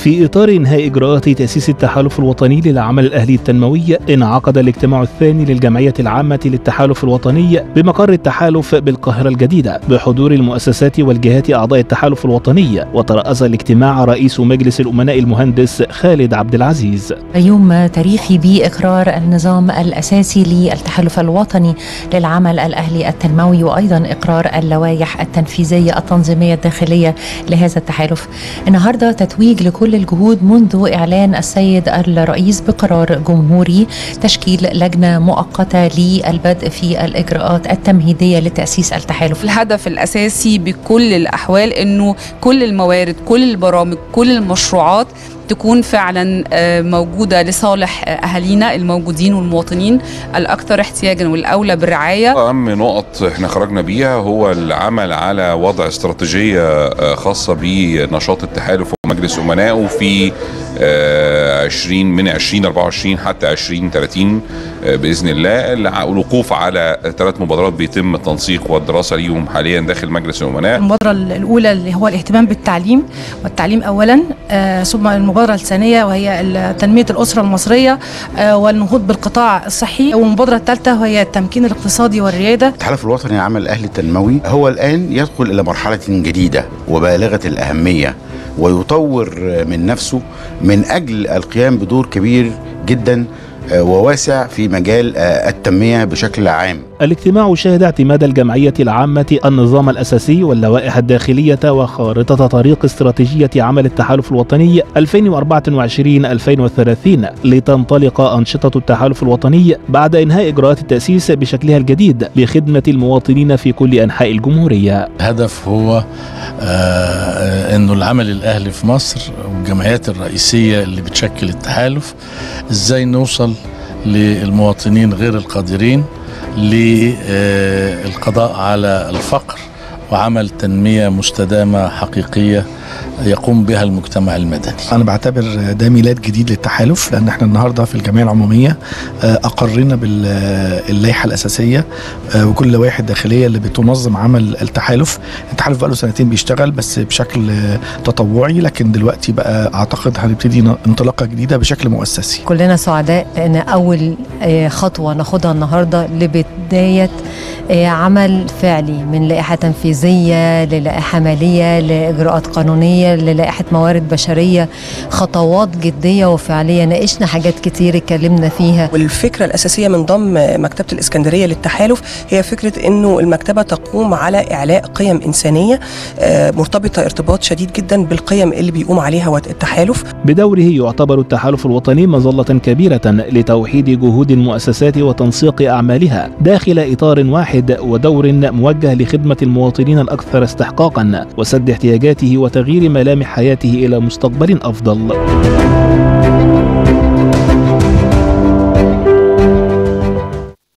في إطار إنهاء إجراءات تأسيس التحالف الوطني للعمل الأهلي التنموي، انعقد الاجتماع الثاني للجمعية العامة للتحالف الوطني بمقر التحالف بالقاهرة الجديدة بحضور المؤسسات والجهات أعضاء التحالف الوطني. وترأس الاجتماع رئيس مجلس الأمناء المهندس خالد عبد العزيز. يوم تاريخي بإقرار النظام الأساسي للتحالف الوطني للعمل الأهلي التنموي، وأيضا إقرار اللوائح التنفيذية التنظيمية الداخلية لهذا التحالف. النهارده تتويج لكل الجهود منذ إعلان السيد الرئيس بقرار جمهوري تشكيل لجنة مؤقتة للبدء في الإجراءات التمهيدية لتأسيس التحالف. الهدف الأساسي بكل الأحوال إنه كل الموارد، كل البرامج، كل المشروعات تكون فعلا موجودة لصالح أهالينا الموجودين والمواطنين الأكثر احتياجا والأولى بالرعاية. أهم نقط احنا خرجنا بيها هو العمل على وضع استراتيجية خاصة بنشاط التحالف ومجلس أمنائه في 2024 حتى 2030 بإذن الله. الوقوف على 3 مبادرات بيتم التنسيق والدراسة ليهم حاليا داخل مجلس الأمناء. المبادرة الأولى اللي هو الاهتمام بالتعليم والتعليم أولا، ثم المبادرة الثانية وهي تنمية الأسرة المصرية والنهوض بالقطاع الصحي، والمبادرة الثالثة وهي التمكين الاقتصادي والريادة. التحالف الوطني للعمل الأهلي التنموي هو الآن يدخل إلى مرحلة جديدة وبالغة الأهمية، ويطور من نفسه من أجل القيام بدور كبير جدا وواسع في مجال التنمية بشكل عام. الاجتماع شهد اعتماد الجمعية العامة النظام الأساسي واللوائح الداخلية وخارطة طريق استراتيجية عمل التحالف الوطني 2024-2030 لتنطلق أنشطة التحالف الوطني بعد إنهاء إجراءات التأسيس بشكلها الجديد لخدمة المواطنين في كل أنحاء الجمهورية. الهدف هو أنه العمل الأهلي في مصر والجمعيات الرئيسية اللي بتشكل التحالف إزاي نوصل للمواطنين غير القادرين للقضاء على الفقر وعمل تنمية مستدامة حقيقية يقوم بها المجتمع المدني. أنا بعتبر ده ميلاد جديد للتحالف، لأن احنا النهاردة في الجمعية العمومية أقرنا باللائحة الأساسية وكل اللوائح الداخلية اللي بتنظم عمل التحالف. التحالف بقى له 2 سنين بيشتغل بس بشكل تطوعي، لكن دلوقتي بقى أعتقد هنبتدي انطلاقة جديدة بشكل مؤسسي. كلنا سعداء لأن أول خطوة ناخدها النهاردة لبداية عمل فعلي من لائحة تنفيذية للائحة مالية لإجراءات قانونية للائحة موارد بشرية، خطوات جدية وفعلية. ناقشنا حاجات كتير اتكلمنا فيها. والفكرة الأساسية من ضم مكتبة الإسكندرية للتحالف هي فكرة إنه المكتبة تقوم على إعلاء قيم إنسانية مرتبطة ارتباط شديد جدا بالقيم اللي بيقوم عليها التحالف. بدوره يعتبر التحالف الوطني مظلة كبيرة لتوحيد جهود المؤسسات وتنسيق أعمالها داخل إطار واحد ودور موجه لخدمة المواطنين الأكثر استحقاقا وسد احتياجاته وتغيير ملامح حياته إلى مستقبل أفضل.